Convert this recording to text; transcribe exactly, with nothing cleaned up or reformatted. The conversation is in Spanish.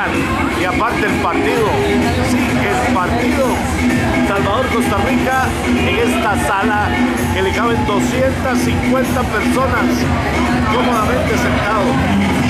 llenan. Y aparte el partido, sí, el partido Salvador-Costa Rica, en esta sala que le caben doscientas cincuenta personas cómodamente sentados.